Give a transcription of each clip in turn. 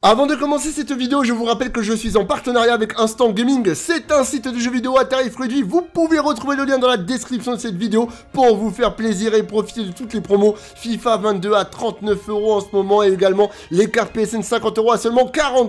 Avant de commencer cette vidéo, je vous rappelle que je suis en partenariat avec Instant Gaming. C'est un site de jeux vidéo à tarif réduit. Vous pouvez retrouver le lien dans la description de cette vidéo pour vous faire plaisir et profiter de toutes les promos. FIFA 22 à 39 € en ce moment et également les cartes PSN 50 € à seulement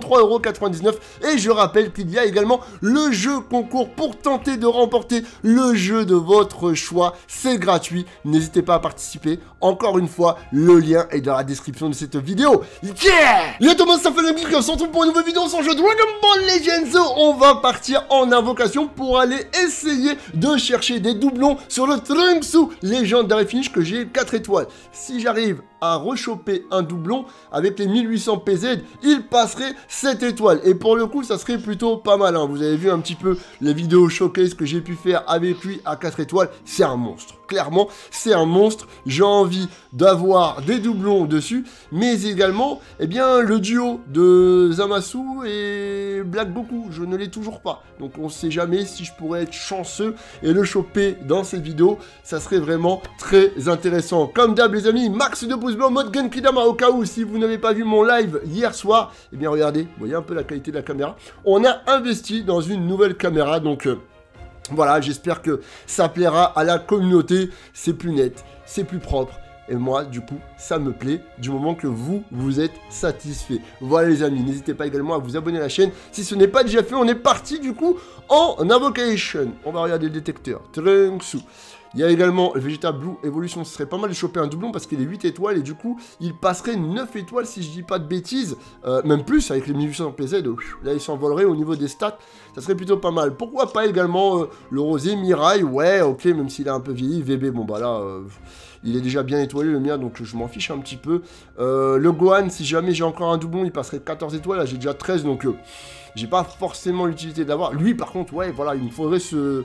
43,99 €. Et je rappelle qu'il y a également le jeu concours pour tenter de remporter le jeu de votre choix. C'est gratuit, n'hésitez pas à participer. Encore une fois, le lien est dans la description de cette vidéo. Yeah! Yo Thomas, ça fait le geek, on se retrouve pour une nouvelle vidéo sur le jeu Dragon Ball Legends. On va partir en invocation pour aller essayer de chercher des doublons sur le Trunks Legendary Finish que j'ai 4 étoiles. Si j'arrive à rechoper un doublon avec les 1800 PZ, il passerait 7 étoiles. Et pour le coup, ça serait plutôt pas mal. Hein. Vous avez vu un petit peu les vidéos showcase que j'ai pu faire avec lui à 4 étoiles. C'est un monstre. Clairement, c'est un monstre. J'ai envie d'avoir des doublons dessus, mais également, eh bien, le duo de Zamasu et Black Goku. Je ne l'ai toujours pas. Donc, on ne sait jamais si je pourrais être chanceux et le choper dans cette vidéo. Ça serait vraiment très intéressant. Comme d'hab, les amis, max de pouces bleus en mode Genkidama au cas où, si vous n'avez pas vu mon live hier soir, eh bien, regardez, vous voyez un peu la qualité de la caméra. On a investi dans une nouvelle caméra, donc... voilà, j'espère que ça plaira à la communauté. C'est plus net, c'est plus propre. Et moi, du coup, ça me plaît du moment que vous êtes satisfait. Voilà les amis, n'hésitez pas également à vous abonner à la chaîne. Si ce n'est pas déjà fait, on est parti du coup en invocation. On va regarder le détecteur. Trunks. Il y a également le Vegeta Blue Evolution. Ce serait pas mal de choper un doublon parce qu'il est 8 étoiles et du coup, il passerait 9 étoiles si je dis pas de bêtises. Même plus avec les 1800 PZ. Là, il s'envolerait au niveau des stats. Ça serait plutôt pas mal. Pourquoi pas également le Rosé Mirai? Ouais, ok, même s'il est un peu vieilli. VB, bon bah là... il est déjà bien étoilé le mien, donc je m'en fiche un petit peu. Le Gohan, si jamais j'ai encore un doublon, il passerait 14 étoiles. Là, j'ai déjà 13, donc j'ai pas forcément l'utilité d'avoir. Lui, par contre, ouais, voilà, il me faudrait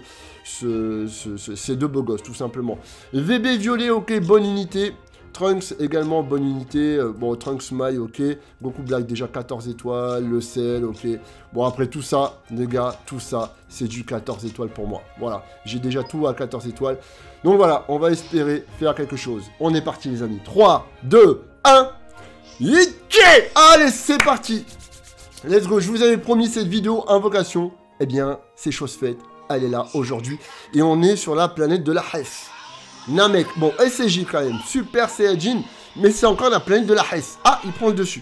ces deux beaux gosses, tout simplement. VB Violet, ok, bonne unité. Trunks également, bonne unité. Bon, Trunks Mai, ok. Goku Black, déjà 14 étoiles. Le Cell, ok. Bon, après tout ça, les gars, tout ça, c'est du 14 étoiles pour moi. Voilà, j'ai déjà tout à 14 étoiles. Donc voilà, on va espérer faire quelque chose. On est parti, les amis. 3, 2, 1. Allez, c'est parti. Let's go, je vous avais promis cette vidéo invocation. Eh bien, c'est chose faite. Elle est là aujourd'hui. Et on est sur la planète de la Hesse. Namek, bon, SCJ quand même. Super Saiyajin. Mais c'est encore la planète de la Hesse. Ah, il prend le dessus.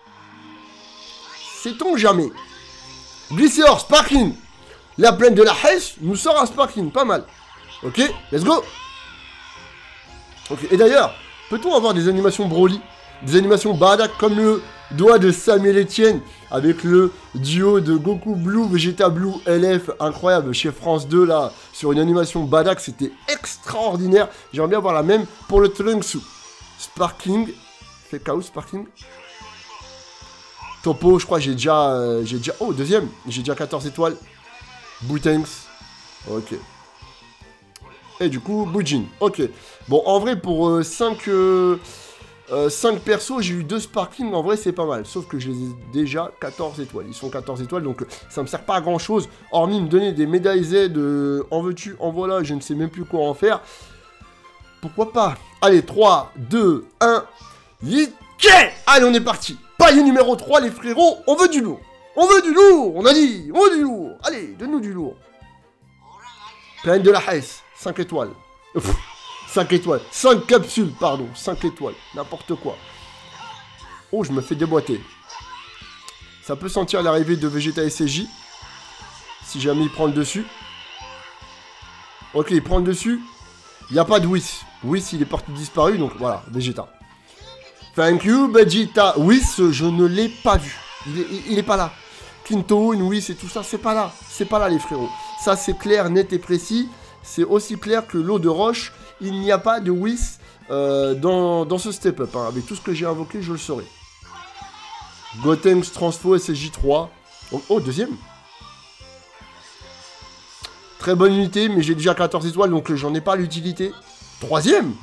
Sait-on jamais. Glyceor, Sparking. La planète de la Hesse nous sort un Sparking. Pas mal. Ok, let's go. Ok, et d'ailleurs, peut-on avoir des animations Broly? Des animations Bardak comme le doigt de Samuel Etienne avec le duo de Goku Blue, Vegeta Blue, LF, incroyable, chez France 2, là, sur une animation Bardak, c'était extraordinaire. J'aimerais bien avoir la même pour le Trunks. Sparking, fait KO Sparking. Topo, je crois que j'ai déjà... oh, deuxième, j'ai déjà 14 étoiles. Boutenks, ok. Et du coup, Bujin, ok. Bon, en vrai, pour 5 persos, j'ai eu 2 Sparking, en vrai, c'est pas mal. Sauf que je les ai déjà 14 étoiles. Ils sont 14 étoiles, donc ça me sert pas à grand-chose. Hormis me donner des médailles Z, en veux-tu, en voilà, je ne sais même plus quoi en faire. Pourquoi pas? Allez, 3, 2, 1, allez, on est parti. Palier numéro 3, les frérots, on veut du lourd. On veut du lourd, on a dit, on veut du lourd. Allez, donne-nous du lourd. Planète de la Hesse, 5 étoiles. 5 étoiles. 5 capsules, pardon. 5 étoiles. N'importe quoi. Oh, je me fais déboîter. Ça peut sentir l'arrivée de Vegeta SCJ. Si jamais il prend le dessus. Ok, il prend le dessus. Il n'y a pas de Whis. Whis, il est parti disparu, donc voilà, Vegeta. Thank you, Vegeta. Whis, je ne l'ai pas vu. Il est pas là. Quinto, Whis et tout ça, c'est pas là. C'est pas là, les frérots. Ça, c'est clair, net et précis. C'est aussi clair que l'eau de roche. Il n'y a pas de Whis dans ce step-up. Hein. Avec tout ce que j'ai invoqué, je le saurai. Gotenks Transfo SSJ3. Oh, deuxième. Très bonne unité, mais j'ai déjà 14 étoiles, donc j'en ai pas l'utilité. Troisième.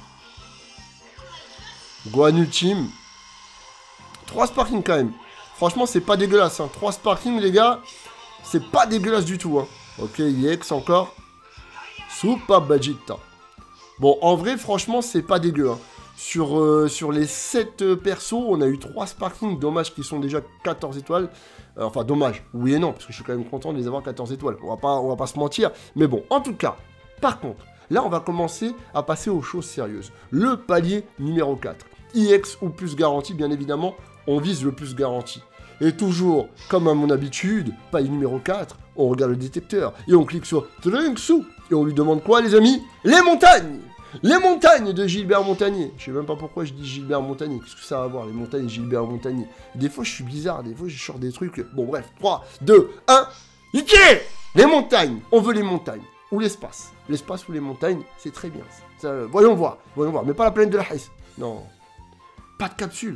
Gohan Ultime. 3 Sparking quand même. Franchement, c'est pas dégueulasse. Hein. 3 Sparking, les gars. C'est pas dégueulasse du tout. Hein. Ok, EX encore. Super Vegeta. Bon, en vrai, franchement, c'est pas dégueu. Hein. Sur les 7 persos, on a eu 3 sparkling, dommage qu'ils sont déjà 14 étoiles. Enfin, dommage, oui et non, parce que je suis quand même content de les avoir 14 étoiles. On va pas se mentir. Mais bon, en tout cas, par contre, là, on va commencer à passer aux choses sérieuses. Le palier numéro 4. IX ou plus garanti, bien évidemment, on vise le plus garanti. Et toujours, comme à mon habitude, palier numéro 4, on regarde le détecteur et on clique sur Trinksou. Et on lui demande quoi, les amis? Les montagnes! Les montagnes de Gilbert Montagnier. Je sais même pas pourquoi je dis Gilbert Montagnier. Qu'est-ce que ça a à voir, les montagnes de Gilbert Montagnier? Des fois, je suis bizarre, des fois, je sors des trucs. Bon, bref, 3, 2, 1. Ike! Les montagnes! On veut les montagnes. Ou l'espace. L'espace ou les montagnes, c'est très bien. Ça, voyons voir. Mais pas la planète de la Hesse. Non. Pas de capsule.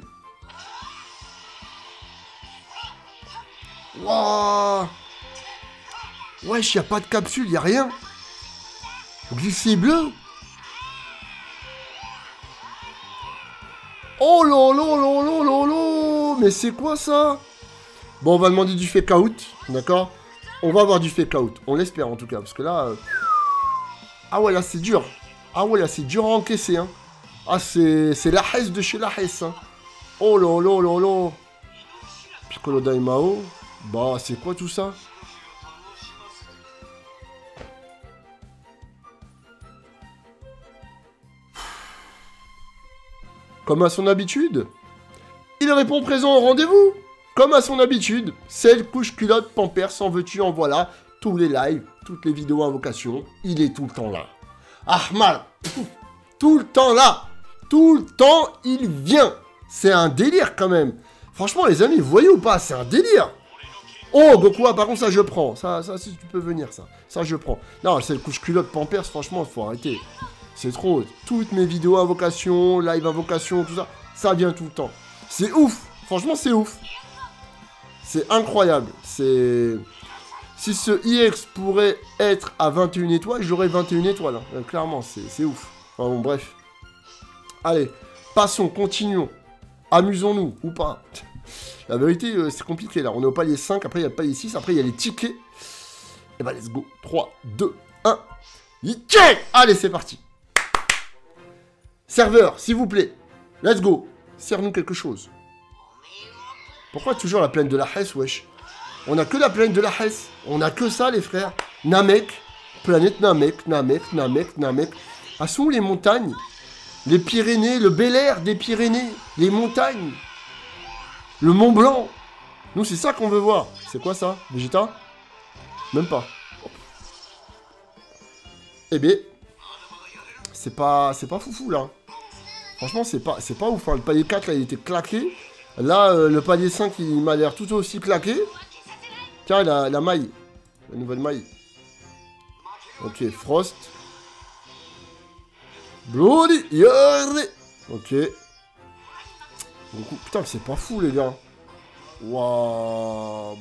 Wouah! Wesh, y a pas de capsule, y a rien. Glissé bleu. Oh lolo. Mais c'est quoi ça? Bon, on va demander du fake out, d'accord? On va avoir du fake out, on l'espère en tout cas, parce que là... Ah ouais, là c'est dur. Ah ouais, là c'est dur à encaisser, hein. Ah, c'est la Hesse de chez la Hesse, hein. Oh lolo. Piccolo Daimao. Bah, c'est quoi tout ça? Comme à son habitude, il répond présent au rendez-vous. Comme à son habitude, celle couche culotte Pampers, en veux-tu, en voilà. Tous les lives, toutes les vidéos invocations, il est tout le temps là. Ahmad, tout le temps là. Tout le temps, il vient. C'est un délire quand même. Franchement, les amis, vous voyez ou pas? C'est un délire. Oh, Goku, par contre, ça je prends. Ça, si tu peux venir, ça. Ça, je prends. Non, celle couche culotte Pampers, franchement, il faut arrêter. C'est trop. Toutes mes vidéos invocation, live invocation, tout ça, ça vient tout le temps. C'est ouf. Franchement, c'est ouf. C'est incroyable. C'est... Si ce IX pourrait être à 21 étoiles, j'aurais 21 étoiles. Hein. Clairement, c'est ouf. Enfin bon, bref. Allez, passons, continuons. Amusons-nous, ou pas. La vérité, c'est compliqué, là. On est au palier 5, après il y a le palier 6, après il y a les tickets. Et bah, let's go. 3, 2, 1. Allez, c'est parti. Serveur, s'il vous plaît. Let's go. Serre-nous quelque chose. Pourquoi toujours la plaine de la Hesse, wesh? On a que la plaine de la Hesse. On a que ça, les frères. Namek. Planète Namek. Ah, sont où les montagnes? Les Pyrénées, le Bel Air des Pyrénées. Les montagnes. Le Mont Blanc. Nous, c'est ça qu'on veut voir. C'est quoi ça? Vegeta? Même pas. Eh bien, c'est pas foufou, là. Franchement, c'est pas ouf. Hein. Le palier 4, là, il était claqué. Là, le palier 5, il m'a l'air tout aussi claqué. Tiens, la maille. La nouvelle maille. Ok, Frost. Bloody Yore. Ok. Putain, c'est pas fou, les gars. Waouh.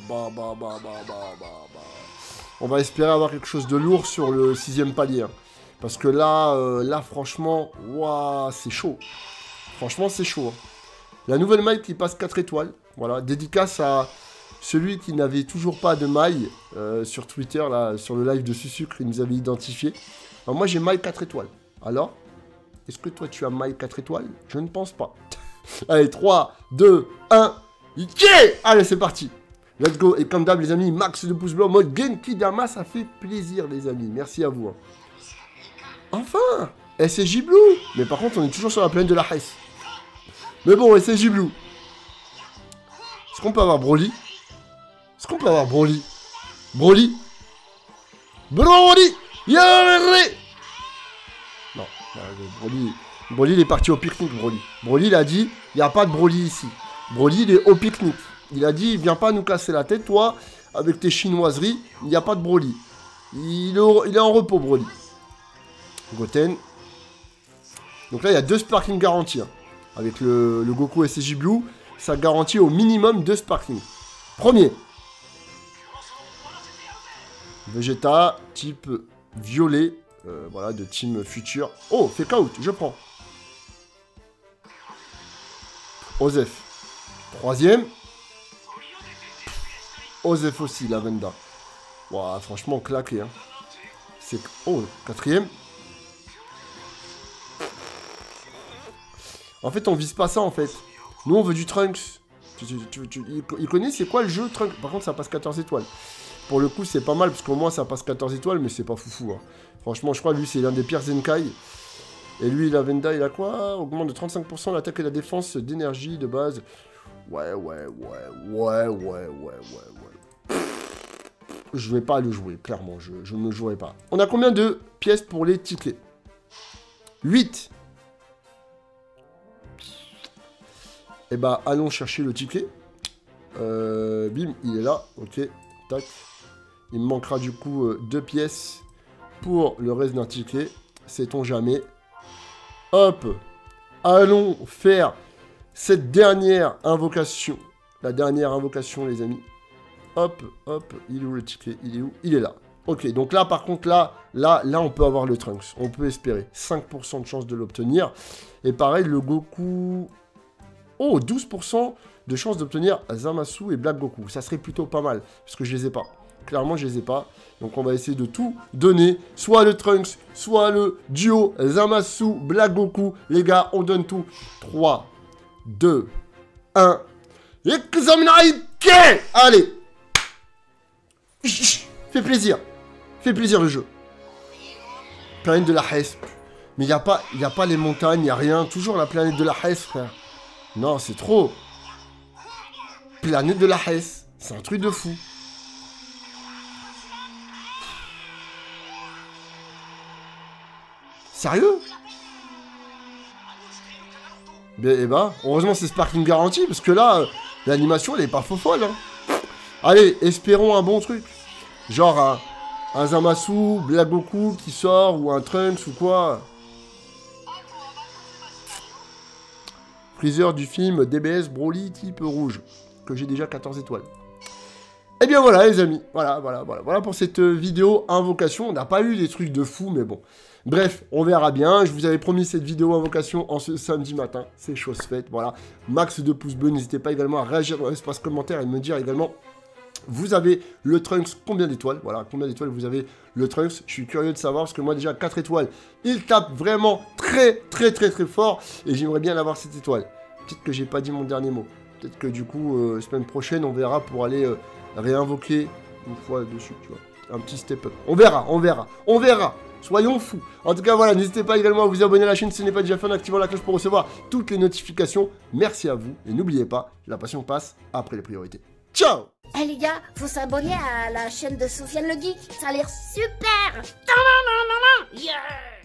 On va espérer avoir quelque chose de lourd sur le 6ème palier. Hein. Parce que là, franchement, waouh, c'est chaud. Franchement, c'est chaud. Hein. La nouvelle maille qui passe 4 étoiles. Voilà, dédicace à celui qui n'avait toujours pas de maille sur Twitter, là, sur le live de Susucre, il nous avait identifié. Alors moi, j'ai maille 4 étoiles. Alors, est-ce que toi, tu as maille 4 étoiles? Je ne pense pas. Allez, 3, 2, 1. Allez, c'est parti. Let's go. Et comme d'hab, les amis, max de pouces bleus, mode Genki Dama, ça fait plaisir, les amis. Merci à vous. Hein. Enfin, SSJ Blue. Mais par contre, on est toujours sur la plaine de la Hesse. Mais bon, SSJ Blue. Est-ce qu'on peut avoir Broly? Est-ce qu'on peut avoir Broly? Broly? Yore. Non, Broly, il est parti au pique-nique, Broly. Broly, il a dit, il n'y a pas de Broly ici. Broly, il est au pique-nique. Il a dit, viens pas nous casser la tête, toi, avec tes chinoiseries, il n'y a pas de Broly. Il est en repos, Broly. Goten. Donc là, il y a 2 sparkling garantis. Hein. Avec le Goku SSJ Blue, ça garantit au minimum 2 sparkling. Premier. Vegeta, type violet. Voilà, de team futur. Oh, fake out, je prends. Osef. 3ème. Osef aussi, Lavenda. Wow, franchement, claqué. Hein. Oh, 4ème. En fait, on vise pas ça, en fait. Nous, on veut du Trunks. Il connaît c'est quoi le jeu Trunks? Par contre, ça passe 14 étoiles. Pour le coup, c'est pas mal, parce qu'au moins, ça passe 14 étoiles, mais c'est pas foufou. Hein. Franchement, je crois, lui, c'est l'un des pires Zenkai. Et lui, la Venda, il a quoi? Augmente de 35% l'attaque et la défense d'énergie de base. Ouais. Je vais pas le jouer, clairement, je ne le jouerai pas. On a combien de pièces pour les tickets? 8. Et bah, allons chercher le ticket. Bim, il est là. Ok, tac. Il me manquera du coup 2 pièces pour le reste d'un ticket. Sait-on jamais. Hop. Allons faire cette dernière invocation. La dernière invocation, les amis. Hop. Il est où le ticket? Il est où? Il est là. Ok, donc là, par contre, là, on peut avoir le Trunks. On peut espérer. 5% de chance de l'obtenir. Et pareil, le Goku... Oh, 12% de chance d'obtenir Zamasu et Black Goku. Ça serait plutôt pas mal, parce que je les ai pas. Clairement, je les ai pas. Donc, on va essayer de tout donner. Soit le Trunks, soit le duo Zamasu, Black Goku. Les gars, on donne tout. 3, 2, 1. Allez. Fais plaisir. Fais plaisir le jeu. Planète de la Hesse. Mais il n'y a pas les montagnes, il n'y a rien. Toujours la planète de la Hesse, frère. Non, c'est trop. Planète de la Hesse. C'est un truc de fou. Sérieux? Eh ben, heureusement c'est Sparking garanti, parce que là, l'animation, elle est pas faux folle. Hein. Allez, espérons un bon truc. Genre un Zamasu, Black Goku qui sort, ou un Trunks, ou quoi. Freezer du film DBS Broly type rouge, que j'ai déjà 14 étoiles. Et bien voilà les amis, voilà pour cette vidéo invocation. On n'a pas eu des trucs de fou, mais bon. Bref, on verra bien. Je vous avais promis cette vidéo invocation en ce samedi matin. C'est chose faite, voilà. Max de pouces bleus, n'hésitez pas également à réagir dans l'espace commentaire et me dire également... Vous avez le Trunks, combien d'étoiles? Voilà, combien d'étoiles vous avez le Trunks? Je suis curieux de savoir, parce que moi déjà 4 étoiles, il tape vraiment très fort, et j'aimerais bien avoir cette étoile. Peut-être que j'ai pas dit mon dernier mot. Peut-être que du coup, semaine prochaine, on verra pour aller réinvoquer une fois dessus, tu vois. Un petit step-up. On verra. Soyons fous. En tout cas, voilà, n'hésitez pas également à vous abonner à la chaîne si ce n'est pas déjà fait en activant la cloche pour recevoir toutes les notifications. Merci à vous, et n'oubliez pas, la passion passe après les priorités. Ciao! Eh les gars, faut s'abonner à la chaîne de Sofiane le Geek, ça a l'air super! Yeah!